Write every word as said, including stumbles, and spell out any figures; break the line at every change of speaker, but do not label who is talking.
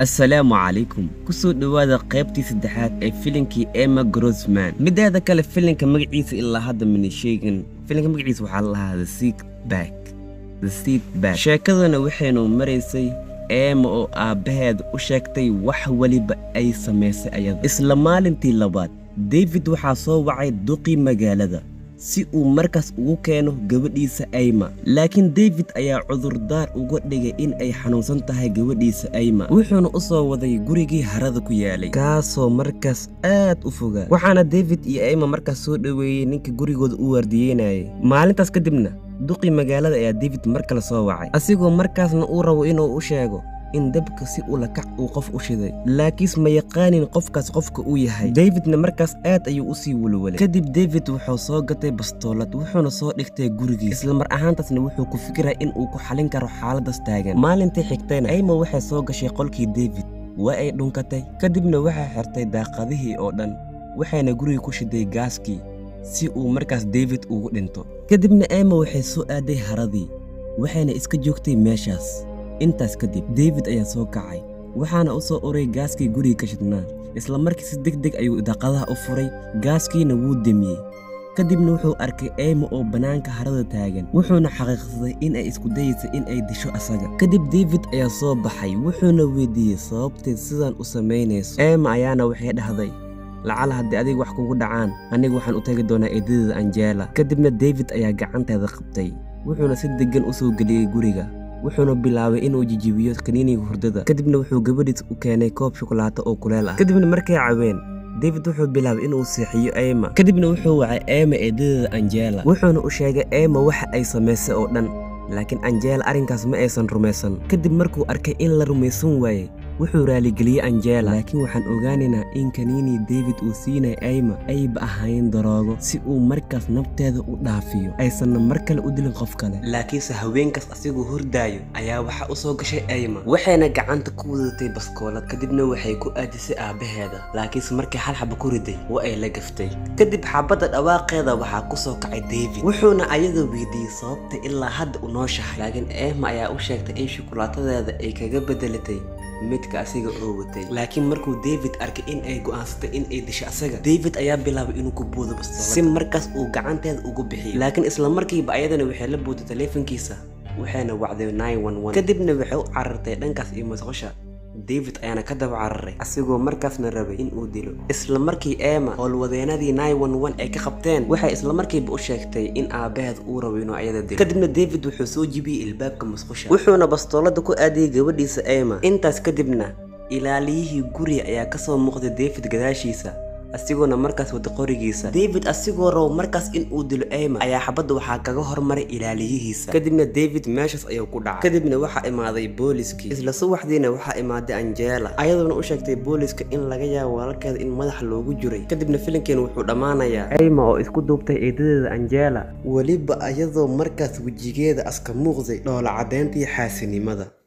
السلام عليكم كسو دوادا قيبتي سدحات اي فيلنكي ايما جروزمان مدادا كلا فيلنكا مقعيس إلا هذا من الشيغن فيلنكا مقعيس وحالها هذا سيك باك ذا سيك باك شاكدنا وحينو مريسي ايما او آبهاد وشاكتي وح وليبا اي سميسي ايضا اسلامالنتي لباد ديفيد وحا soo wacay duqii magaalada si uu markaas ugu keeno gabadhiisa Ayma laakiin David ayaa cudurdaar uga dhigay in ay xanuunsan tahay gabadhiisa Ayma wuxuuna u soo waday gurigii harada ku yaalay kaasoo markaas aad u fogaa waxaana David iyo Ayma markaas soo dhaweeyay ninka gurigooda u wardiyeynayay maalintaas kadibna duqii magaalada ayaa David markale soo wacay asigoo markaasna uu rabo inuu u sheego in dabka si ula kac uu qof u shiday laakiis ma yaqaanin qofkaas qofka uu yahay Davidna markaas aad ayuu u sii walwalay kadib David wuxuu soo gatay bastoolad wuxuuna soo dhigtay gurigiisa isla mar ahaantaasna wuxuu ku fikiray in uu ku xalin karo xaaladaas taagan maalintii xigtayna Ayma waxay soo gashay qolkii David waa ay dhunkatay kadibna waxay xirtay daaqadihii oo dhan waxayna guriga ku shiday gaaskii si uu markaas David ugu dhinto kadibna Ayma waxay soo aaday haradii waxayna iska joogtay meeshaas intaas kadib David ayaa soo kacay waxaana u soo oray gaaskii guriga ka shidnaa isla markii si degdeg ayuu daaqadaha u furay gaaskiina wuu damiyay kadibna wuxuu arkay Ayma oo banaanka harada taagan wuxuuna xaqiiqsaday in ay isku dayayso in ay disho asaga kadib David ayaa soo baxay wuxuuna weydiiyay sababtay sidaan u sameynayso Ayma ayaana waxay dhahday lacala haddii adiga wax kugu dhacaan aniga waxaan u tagi doonaa eedadeeda Angela kadibna David ayaa gacanteeda qabtay wuxuuna si degan u soo geliyay guriga wuxuuna bilaabay inuu jijibiyo kaniiniga hurdada kadibna wuxuu gabadhiisa u keenay koob shukulaato oo kuleel ah kadibna markay caaween David wuxuu bilaabay inuu seexiyo Ayma kadibna wuxuu wacay Ayma eedadeeda Angela wuxuuna u sheegay Ayma waxa ay sameysay oo dhan laakiin Angela arrinkaas ma aysan rumaysan kadib markuu arkay in la rumaysan waayay wuxuu raaligeliyay Angela laakiin waxaan ogaanaynaa in kaniini David uu siinay Ayma ayba ahayn daroogo si uu markaas nafteeda u dhaafiyo aysan mar kale u dilin qof kale laakiinse haweenkaas asigoo hurdaayo ayaa waxa u soo gashay Ayma waxayna gacanta ku wadatay baskoolad kadibna waxay ku aadisay aabaheeda laakiinse markii hal xabo ku riday waa ay la gaftay kadib xabada dhawaaqeeda waxaa ku soo kacay David wuxuuna ayada weydiiyay sababta ilaa hadda u nooshahay laakiin Ayma ayaa u sheegtay in shukulaatadeeda ay kaga bedelatay midka asiga oo watay laakiin markuu David arkay in ay go'aansatay in ay disho asaga David ayaa bilaabay inuu ku boodo bastoolad si markaas uu gacanteeda ugu bixiyo laakiin isla markiiba ayadana waxay la booday taleefankiisa waxayna wacday nine one one kadibna waxay u carartay dhankaas iyo masqasha David ayaana ka daba cararay asigoo markaasna rabay in uu dilo isla markii Ayma howlwadeenadii nine one one ay ka qabteen waxay isla markiiba u sheegtay in aabaheed uu rabo inuu ayada dilo kadibna David wuxuu soo jibiyay ilbaabka masqasha wuxuuna bastoolada ku aadiyay gabadhiisa Ayma intaas kadibna ilaaliyihii guriga ayaa ka soo muuqday David gadaashiisa asigoona markaas wada qorigiisa David asigoo rabo markaas in uu dilo Ayma ayaa xabada waxaa kaga hormaray ilaaliyihiisa kadibna David meeshaas ayuu ku dhacay kadibna waxaa imaaday booliskii isla subaxdiina waxaa imaaday Angela ayadoona u sheegtay booliska in laga yaabo walaalkeeda in madax loogu jiray kadibna filimkeen wuxuu dhamaanayaa Ayma oo isku duubtay eedadeeda Angela waliba ayadoo markaas wajigeeda aska muuqday dhoola cadeyntii xaasinimada